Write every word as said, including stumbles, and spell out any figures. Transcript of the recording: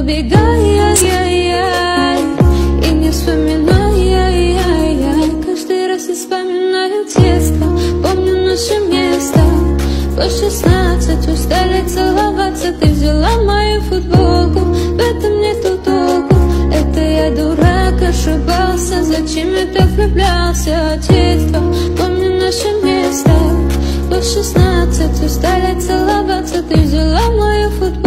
убегай, ай-яй-яй, и не вспоминай, ай-яй-яй. Каждый раз я вспоминаю детство, помню наше место. По шестнадцать устали целоваться, ты взяла мою футболку, в этом нету толку. Это я дурак, ошибался, зачем я так влюблялся? Детство, помню наше место. По шестнадцать устали целоваться, ты взяла мою футболку.